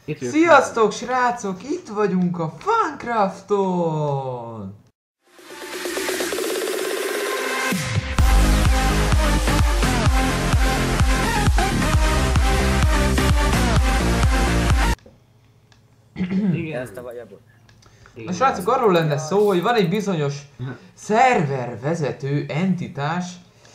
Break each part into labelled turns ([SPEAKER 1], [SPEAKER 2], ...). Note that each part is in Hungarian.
[SPEAKER 1] Sziasztok srácok, itt vagyunk a Funcrafton!
[SPEAKER 2] Igen, ezt a vagyabot.
[SPEAKER 1] Na srácok, arról lenne szó, hogy van egy bizonyos szervervezető entitás,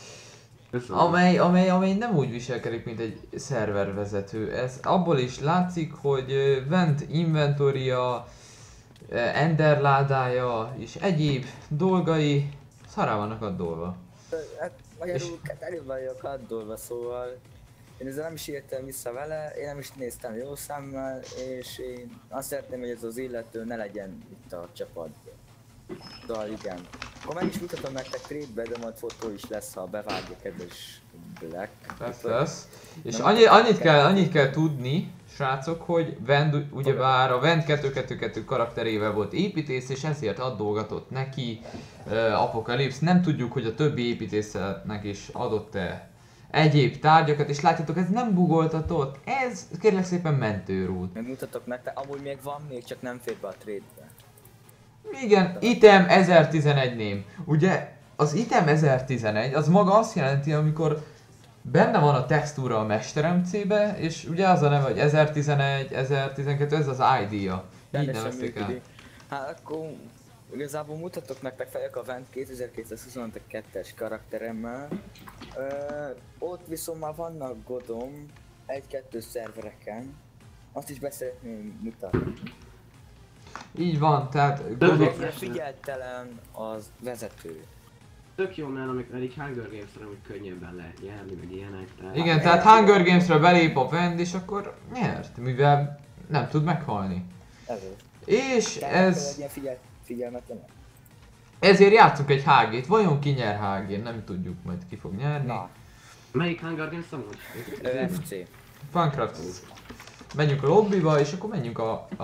[SPEAKER 1] amely nem úgy viselkedik, mint egy szervervezető. Ez abból is látszik, hogy Vent inventoria, Ender ládája és egyéb dolgai szará vannak addolva.
[SPEAKER 2] Hát magyarul elő vagyok addolva, szóval én ezzel nem is értem vissza vele, én nem is néztem jó szemmel, és én azt szeretném, hogy ez az illető ne legyen itt a csapatban. Szóval igen. Akkor meg is mutatom nektek trade-be, de majd fotó is lesz, ha bevágja kedves Black.
[SPEAKER 1] Lesz. És annyit kell tudni, srácok, hogy Vend ugyebár a Vend 222 karakterével volt építész, és ezért addolgatott neki Apocalypse. Nem tudjuk, hogy a többi építésznek is adott-e egyéb tárgyakat, és látjátok, ez nem bugoltatott, ez kérlek szépen mentőrút.
[SPEAKER 2] Megmutatok nektek, amúgy még van, még csak nem fér be a trade-be.
[SPEAKER 1] Igen, item 1011 ném. Ugye az item 1011 az maga azt jelenti, amikor benne van a textúra a Mester MC-be, és ugye az a neve, hogy 1011, 1012, ez az ID-ja. Így nevezték el.
[SPEAKER 2] Hát akkor igazából mutatok nektek fejek a Vent 2222-es karakteremmel. Ott viszont már vannak godom, 1-2 szervereken. Azt is beszeretném mutatni.
[SPEAKER 1] Így van, tehát
[SPEAKER 2] Egyre figyeltelen az vezető.
[SPEAKER 3] Tök jó, mert amikor egy Hunger Games-re úgy könnyebben lehet nyerni, meg ilyenek. Tehát...
[SPEAKER 1] igen, tehát Hunger Games-re belép a Vend, és akkor nyert, mivel nem tud meghalni.
[SPEAKER 2] Ezért.
[SPEAKER 1] És ez...
[SPEAKER 2] Figyelmetlen.
[SPEAKER 1] Ezért játszunk egy HG-t, vajon ki nyer HG-n, nem tudjuk, majd ki fog nyerni.
[SPEAKER 2] Na.
[SPEAKER 3] Melyik Hunger Games amúgy?
[SPEAKER 2] FC.
[SPEAKER 1] Funcraft. Menjünk a lobbyba, és akkor menjünk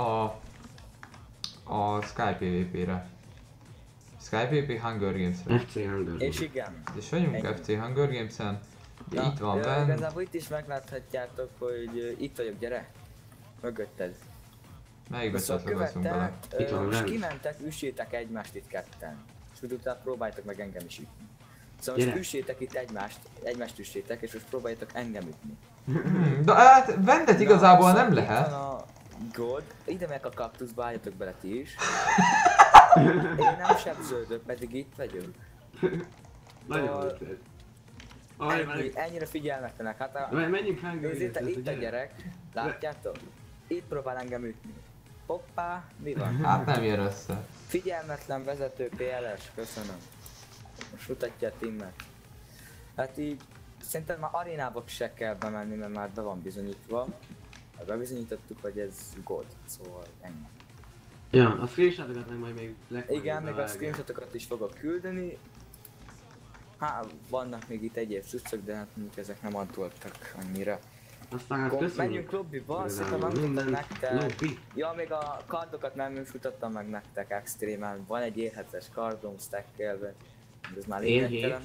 [SPEAKER 1] a Sky PvP-re. Sky PvP Hunger Games-re.
[SPEAKER 3] FC Hunger Games.
[SPEAKER 2] És igen.
[SPEAKER 1] És vagyunk FC Hunger Games-en. Itt van
[SPEAKER 2] benne.
[SPEAKER 1] benne.
[SPEAKER 2] Igazából itt is megláthatjátok, hogy itt vagyok, gyere. Mögötted.
[SPEAKER 1] Melyikbe
[SPEAKER 2] Szóval
[SPEAKER 1] csatlakozunk bele?
[SPEAKER 2] és kimentek, üssétek egymást itt ketten. És utána próbáljátok meg engem is ütni. Szóval most üssétek itt egymást üssétek, és most próbáljátok engem ütni.
[SPEAKER 1] De hát Vendet igazából
[SPEAKER 2] szóval
[SPEAKER 1] nem lehet.
[SPEAKER 2] Itt van a gold, ide meg a kaktuszba, álljatok bele ti is. Én nem sebződök, pedig itt vagyok.
[SPEAKER 3] Nagyon vicces.
[SPEAKER 2] Ennyire figyelmetlenek, hát
[SPEAKER 3] menjünk Hunger Games-re,
[SPEAKER 2] itt a gyerek, látjátok? Itt próbál engem ütni. Hoppá, mi van?
[SPEAKER 1] Hát nem jön össze.
[SPEAKER 2] Figyelmetlen vezető PLS, köszönöm. Most mutatja a teamet. Hát így, szerintem már arénába se kell bemenni, mert már be van bizonyítva. Bebizonyítottuk, hogy ez gold, szóval ennyi.
[SPEAKER 3] Ja, a screenshotokat meg majd még legfeljebb.
[SPEAKER 2] Igen, még a screenshotokat is fogok küldeni. Hát, vannak még itt egyéb cuccok, de hát mondjuk ezek nem addoltak annyira.
[SPEAKER 3] Aztán hát köszönjük.
[SPEAKER 2] Menjünk lobbyba, szerintem megmutatom nektek. Ja, még a kardokat nem is mutattam meg nektek extrémen. Van egy élhetes kardom stackelve. Ez már lényegtelen.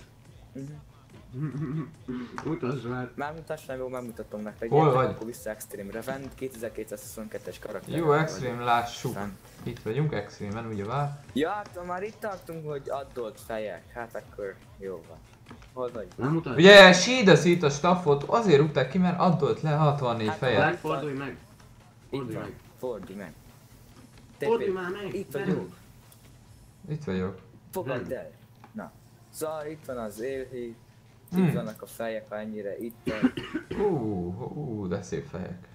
[SPEAKER 3] Mutasd már.
[SPEAKER 2] Már mutass meg, jó, megmutatom nektek.
[SPEAKER 1] Hol vagy?
[SPEAKER 2] Akkor vissza Extreme-re. Vent 2222-es karakter.
[SPEAKER 1] Jó, Extreme, lássuk. Itt vagyunk Extreme-en, ugye vár?
[SPEAKER 2] Ja, hát már itt tartunk, hogy addolt fejek. Hát akkor jó van. Hol vagy?
[SPEAKER 3] Nem mutasd.
[SPEAKER 1] Ugye Shield a staffot azért rúgták ki, mert addolt le 64
[SPEAKER 2] Hát,
[SPEAKER 1] fejet.
[SPEAKER 3] Fordulj meg. Fordulj meg.
[SPEAKER 2] Fordulj meg.
[SPEAKER 3] Fordulj már meg.
[SPEAKER 2] Itt vagyok.
[SPEAKER 1] Itt vagyok.
[SPEAKER 2] Fogadd el. Na. Szóval itt van az élhíd. Itt vannak a fejek, ha ennyire itt van.
[SPEAKER 1] De szép fejek.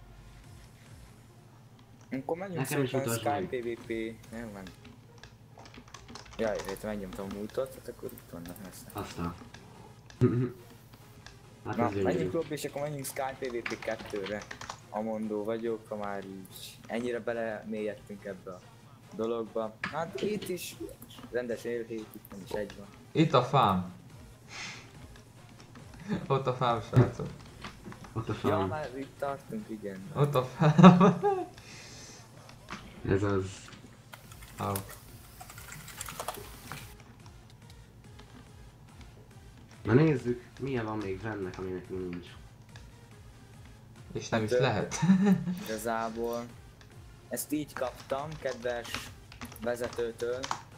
[SPEAKER 2] Akkor menjünk
[SPEAKER 3] Nekem is
[SPEAKER 2] szépen
[SPEAKER 3] mutasd
[SPEAKER 2] Sky
[SPEAKER 3] meg.
[SPEAKER 2] PvP. Nem, nem. Jaj, itt megnyomtam a múltot, tehát akkor itt vannak messze.
[SPEAKER 3] Aztán. Hát
[SPEAKER 2] Na,
[SPEAKER 3] ez jó.
[SPEAKER 2] menjünk lobby, és akkor menjünk Sky PvP 2-re. Amondó vagyok, ha már így ennyire belemélyedtünk ebbe a dologba. Hát itt is rendes élhét, itt nem is egy van.
[SPEAKER 1] Itt a fám. Ott a fám, srácok.
[SPEAKER 3] Ott a
[SPEAKER 2] Ja,
[SPEAKER 3] fám.
[SPEAKER 2] már itt tartunk, igen.
[SPEAKER 1] Ott a fám.
[SPEAKER 3] Ez az.
[SPEAKER 1] Au.
[SPEAKER 3] Na nézzük, milyen van még vennek, aminek nincs.
[SPEAKER 1] És nem is
[SPEAKER 2] Hát,
[SPEAKER 1] lehet.
[SPEAKER 2] Igazából ezt így kaptam, kedves vezetőtől.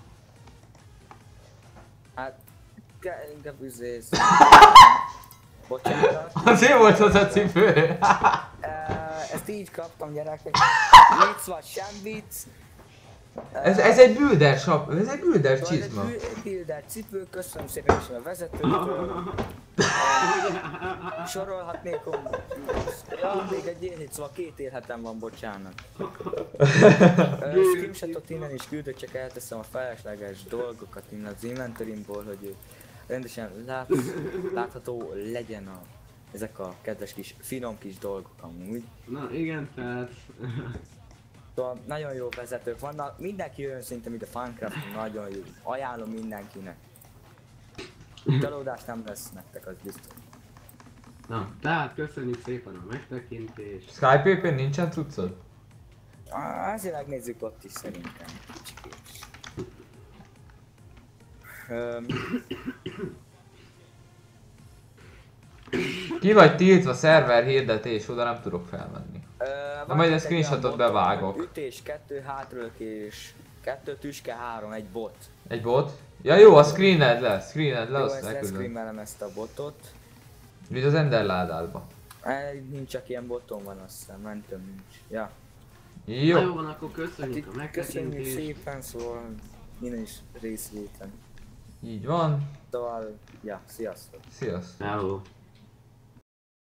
[SPEAKER 2] Hát, inkább üzész. Bocsánat.
[SPEAKER 1] Azért volt az a cipő.
[SPEAKER 2] Ezt így kaptam, gyerekek. Vicc vagy, sem vicc.
[SPEAKER 1] Ez egy builder shop, ez egy builder csizma.
[SPEAKER 2] Builder cipő, köszönöm szépen is a vezetőtől. Sorolhatnék, ja, még egy élhet, szóval 2 élhetem van, bocsánat. Screenshotot innen is küldök, csak elteszem a felesleges dolgokat innen az inventorimból, hogy rendesen látható legyen ezek a kedves kis, finom kis dolgok amúgy.
[SPEAKER 3] Na igen, tehát...
[SPEAKER 2] Szóval nagyon jó vezetők vannak, mindenki jön szerintem itt a Funcraft, nagyon jó, ajánlom mindenkinek. Csalódás nem lesz nektek, az biztos.
[SPEAKER 3] Na, tehát köszönjük szépen a megtekintést.
[SPEAKER 1] Skype-épén nincsen cuccod?
[SPEAKER 2] Azért megnézzük ott is szerintem.
[SPEAKER 1] Ki vagy tiltva szerver hirdetés, oda nem tudok felmenni. Na majd a screenshotot bevágok.
[SPEAKER 2] Ütés, 2 hátrők és 2 tüske, 3, egy bot.
[SPEAKER 1] Egy bot? Ja jó, a screened le,
[SPEAKER 2] Jó,
[SPEAKER 1] azt
[SPEAKER 2] ezt
[SPEAKER 1] elküldöm.
[SPEAKER 2] leszcreamelem ezt a botot.
[SPEAKER 1] Mint az Ender ládádba.
[SPEAKER 2] Nincs, csak ilyen boton van, azt hiszem, mentem nincs. Ja.
[SPEAKER 1] Jó.
[SPEAKER 3] Na jó van, akkor köszönjük a
[SPEAKER 2] Köszönjük
[SPEAKER 3] megtekintést.
[SPEAKER 2] szépen, szóval minden is részvétem.
[SPEAKER 1] Így van.
[SPEAKER 2] Szóval, ja, sziasztok!
[SPEAKER 1] Sziasztok.
[SPEAKER 3] Hello.